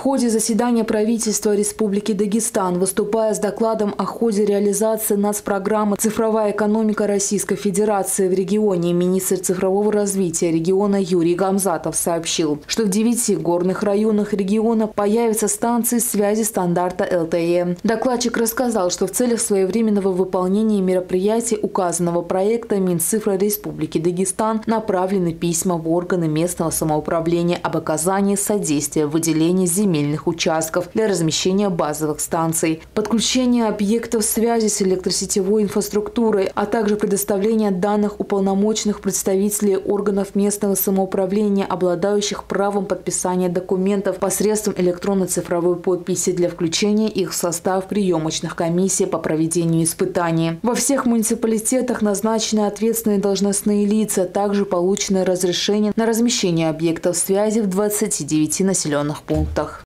ходе заседания правительства Республики Дагестан, выступая с докладом о ходе реализации нацпрограммы «Цифровая экономика Российской Федерации» в регионе, министр цифрового развития региона Юрий Гамзатов сообщил, что в 9 горных районах региона появятся станции связи стандарта LTE. Докладчик рассказал, что в целях своевременного выполнения мероприятий указанного проекта Минцифры Республики Дагестан направлены письма в органы местного самоуправления об оказании содействия в выделении земельных участков для размещения базовых станций, подключения объектов связи с электросетевой инфраструктурой, а также предоставления данных уполномоченных представителей органов местного самоуправления, обладающих правом подписания документов посредством электронно-цифровой подписи для включения их в состав приемочных комиссий по проведению испытаний. Во всех муниципалитетах назначены ответственные должностные лица, также получено разрешение на размещение объектов связи в 29 населенных пунктах.